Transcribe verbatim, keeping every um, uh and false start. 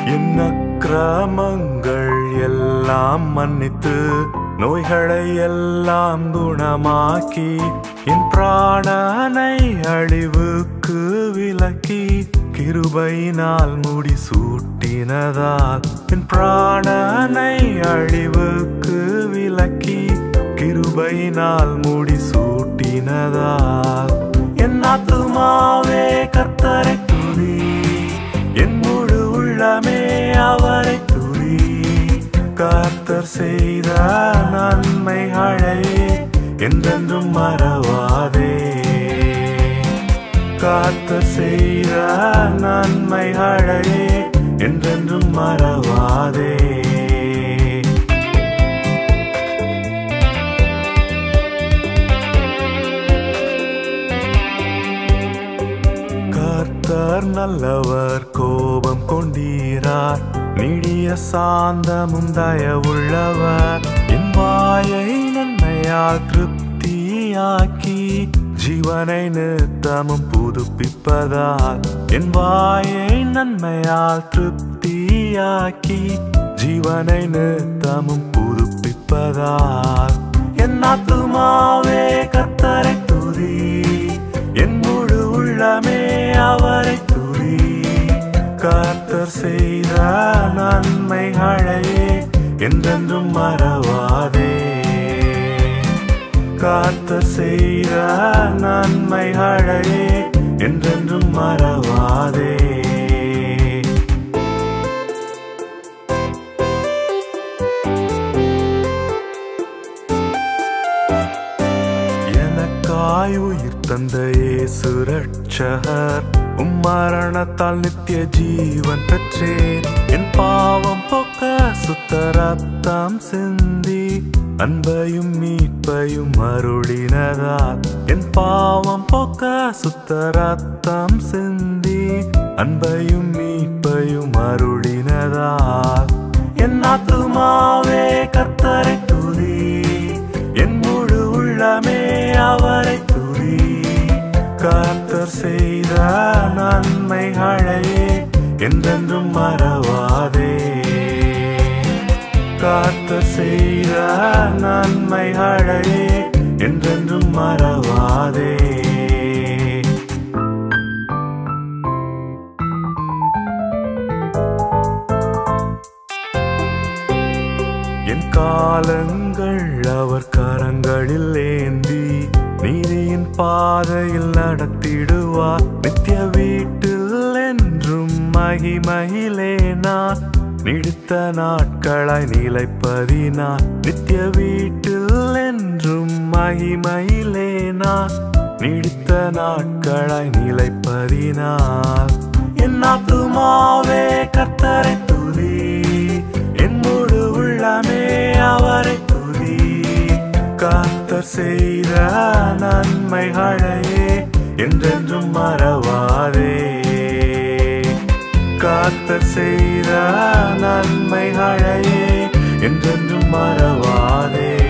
என் அக்கிரமங்கள் எல்லாம் மன்னித்து நோய்களை எல்லாம் குணமாக்கி என் பிராணனை அழிவுக்கு விலக்கி கிருபையினால் முடி சூட்டினதால் என் பிராணனை அழிவுக்கு விலக்கி கிருபையினால் முடி சூட்டினதால் என் ஆத்துமாவே கர்த்தரை துதி என் முழு உள்ளமே அவரை துதி கர்த்தர் செய்த நன்மைகளை என்றென்றும் மறவாதே கர்த்தர் செய்த நன்மைகளை என்றென்றும் மறவாதே கர்த்தர் நல்லவர் கோபம் கொண்டீரார் நீடிய சாந்தமும் தயவுள்ளவர் என் வாயை நன்மையால் திருப்தியாக்கி ஜீவனை நித்தமும் புதுப்பிப்பதால் என் வாயை நன்மையால் திருப்தியாக்கி ஜீவனை நித்தமும் புதுப்பிப்பதால் என் ஆத்துமாவே கர்த்தரை துதி என் முழு உள்ளமே அவரை துதி கர்த்தர் செய்த நன்மைகளை என்றென்றும் மறவாதே கர்த்தர் செய்த நன்மைகளை என்றென்றும் மறவாதே எனக்காய் உயிர் தந்த இயேசு ரட்சகர் உம் மரணத்தால் நித்திய ஜீவன் பெற்றேன் என் பாவம் போக்க சுத்த ரத்தம் சிந்தி அன்பையும் மீட்பையும் அருளினதால் என் பாவம் போக்க சுத்த ரத்தம் சிந்தி அன்பையும் மீட்பையும் அருளினதால் என் ஆத்துமாவே கர்த்தரை துதி என் முழு உள்ளமே அவரை துதி கர்த்தர் செய்த நன்மைகளை என்றென்றும் மறவாதே கர்த்தர் செய்த நன்மைகளை என்றென்றும் மறவாதே என் காலங்கள் அவர் கரங்களில் ஏந்தி நீதியின் பாதையில் நடத்திடுவார் நித்திய வீட்டில் என்றும் மகிமையிலே நான் நீடித்த நாட்களாய் நிலைப்பதினார் நித்திய வீட்டில் என்றும் மகிமையிலே நான் நீடித்த நாட்களாய் நிலைப்பதினார் என் ஆத்துமாவே கர்த்தரை துதி என் முழு உள்ளமே அவரை துதி கர்த்தர் செய்த நன்மைகளை என்றென்றும் மறவாதே கர்த்தர் செய்த நன்மைகளை என்றென்றும் மறவாதே